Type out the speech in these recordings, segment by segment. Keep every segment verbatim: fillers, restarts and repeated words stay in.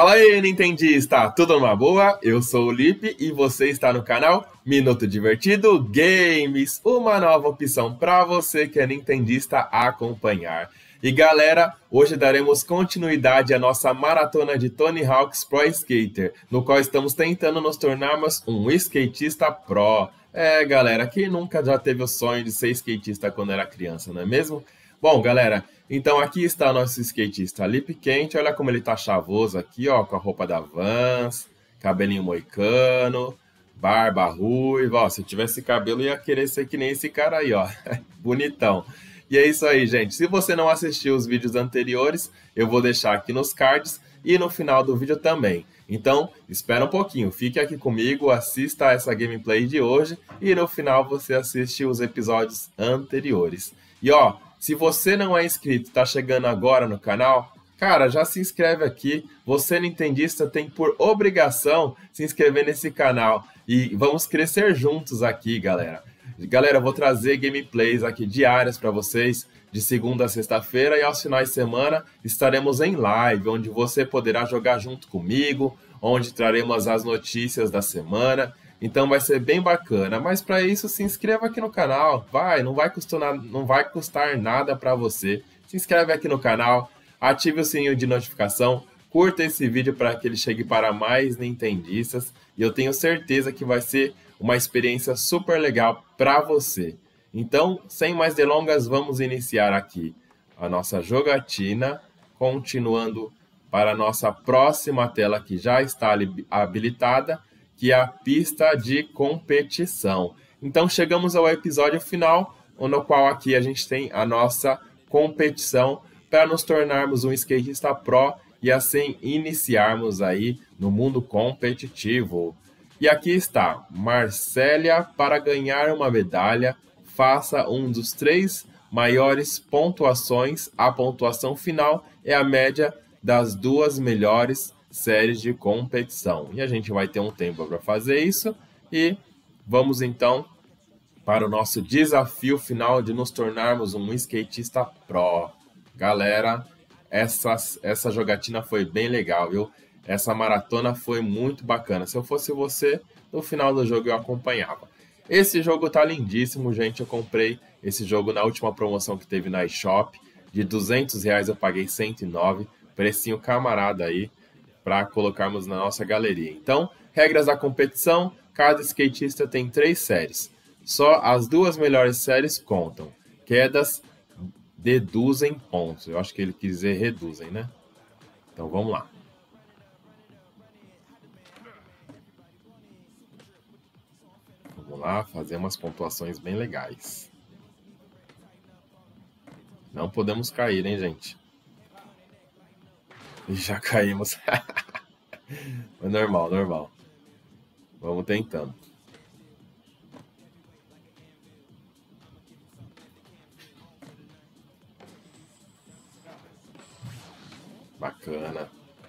Fala aí, Nintendista! Tudo numa boa? Eu sou o Lipe e você está no canal Minuto Divertido Games, uma nova opção para você que é nintendista acompanhar. E galera, hoje daremos continuidade à nossa maratona de Tony Hawk's Pro Skater, no qual estamos tentando nos tornarmos um skatista pro. É galera, quem nunca já teve o sonho de ser skatista quando era criança, não é mesmo? Bom, galera, então aqui está o nosso skatista Lipe Quente. Olha como ele tá chavoso aqui, ó, com a roupa da Vans, cabelinho moicano, barba ruiva. Ó, se eu tivesse cabelo, ia querer ser que nem esse cara aí, ó. Bonitão. E é isso aí, gente. Se você não assistiu os vídeos anteriores, eu vou deixar aqui nos cards e no final do vídeo também. Então, espera um pouquinho, fique aqui comigo, assista essa gameplay de hoje e no final você assiste os episódios anteriores. E ó, se você não é inscrito e está chegando agora no canal, cara, já se inscreve aqui. Você, nintendista, tem por obrigação se inscrever nesse canal. E vamos crescer juntos aqui, galera. Galera, eu vou trazer gameplays aqui diárias para vocês, de segunda a sexta-feira, e aos finais de semana estaremos em live, onde você poderá jogar junto comigo, onde traremos as notícias da semana. Então vai ser bem bacana, mas para isso se inscreva aqui no canal, vai, não vai custar, não vai custar nada para você. Se inscreve aqui no canal, ative o sininho de notificação, curta esse vídeo para que ele chegue para mais nintendistas e eu tenho certeza que vai ser uma experiência super legal para você. Então, sem mais delongas, vamos iniciar aqui a nossa jogatina, continuando para a nossa próxima tela que já está habilitada, que é a pista de competição. Então chegamos ao episódio final, no qual aqui a gente tem a nossa competição para nos tornarmos um skatista pro e assim iniciarmos aí no mundo competitivo. E aqui está, Marcélia, para ganhar uma medalha, faça um dos três maiores pontuações. A pontuação final é a média das duas melhores séries de competição. E a gente vai ter um tempo para fazer isso. E vamos então para o nosso desafio final de nos tornarmos um skatista pro. Galera, essa, essa jogatina foi bem legal, viu? Essa maratona foi muito bacana. Se eu fosse você, no final do jogo eu acompanhava. Esse jogo tá lindíssimo, gente. Eu comprei esse jogo na última promoção que teve na eShop. De duzentos reais eu paguei cento e nove. Precinho camarada aí, para colocarmos na nossa galeria. Então, regras da competição, cada skatista tem três séries. Só as duas melhores séries contam. Quedas deduzem pontos. Eu acho que ele quis dizer reduzem, né? Então, vamos lá. Vamos lá, fazer umas pontuações bem legais. Não podemos cair, hein, gente? Já caímos. É normal, normal. Vamos tentando. Bacana.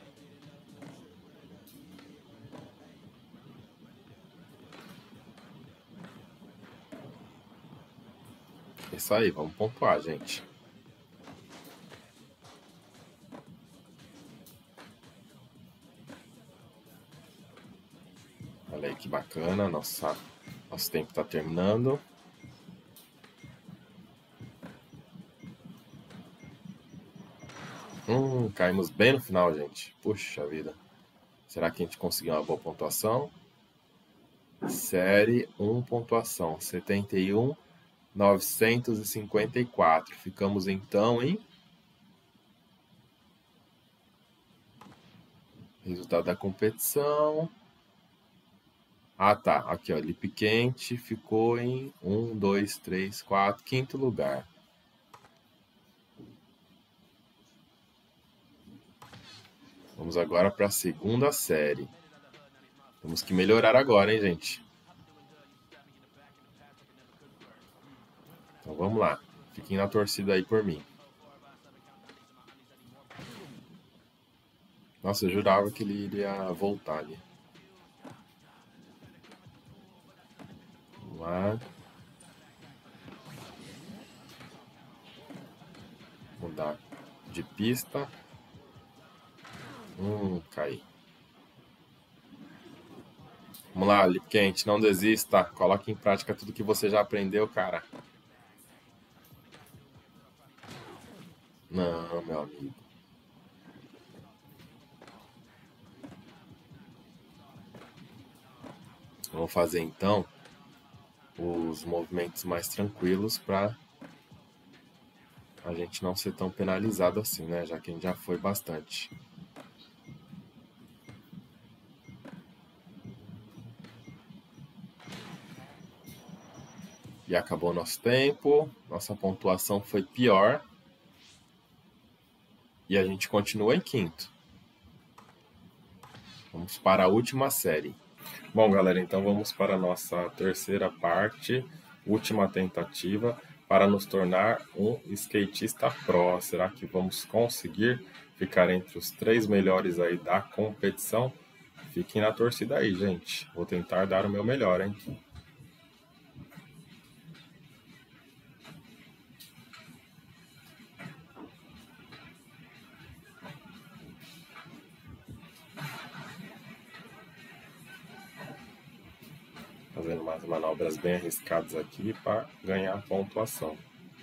Isso aí, vamos pontuar, gente. Olha aí que bacana, nossa, nosso tempo está terminando. Hum, caímos bem no final, gente. Puxa vida. Será que a gente conseguiu uma boa pontuação? Série um pontuação, setenta e um, novecentos e cinquenta e quatro. Ficamos então em... Resultado da competição... Ah, tá. Aqui, ó. Lipe Quente ficou em um, dois, três, quatro, quinto lugar. Vamos agora para a segunda série. Temos que melhorar agora, hein, gente? Então vamos lá. Fiquem na torcida aí por mim. Nossa, eu jurava que ele iria voltar ali. Vamos lá. Mudar de pista. Hum, caí. Vamos lá, Lip Quente, não desista. Coloque em prática tudo que você já aprendeu, cara. Não, meu amigo. Vamos fazer então os movimentos mais tranquilos para a gente não ser tão penalizado assim, né? Já que a gente já foi bastante. E acabou o nosso tempo, nossa pontuação foi pior. E a gente continua em quinto. Vamos para a última série. Bom, galera, então vamos para a nossa terceira parte, última tentativa, para nos tornar um skatista pro. Será que vamos conseguir ficar entre os três melhores aí da competição? Fiquem na torcida aí, gente. Vou tentar dar o meu melhor, hein? Fazendo umas manobras bem arriscadas aqui para ganhar pontuação.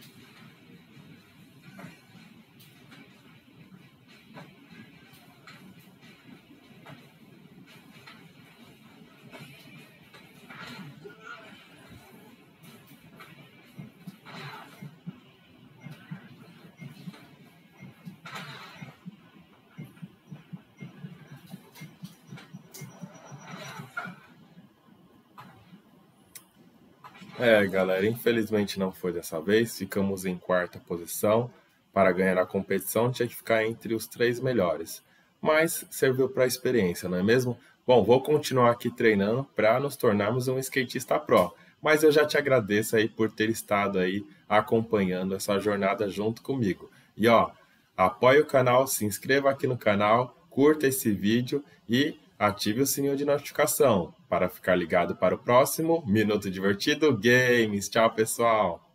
É, galera, infelizmente não foi dessa vez. Ficamos em quarta posição. Para ganhar a competição, tinha que ficar entre os três melhores. Mas serviu para a experiência, não é mesmo? Bom, vou continuar aqui treinando para nos tornarmos um skatista pro. Mas eu já te agradeço aí por ter estado aí acompanhando essa jornada junto comigo. E ó, apoie o canal, se inscreva aqui no canal, curta esse vídeo e ative o sininho de notificação para ficar ligado para o próximo Minuto Divertido Games. Tchau, pessoal!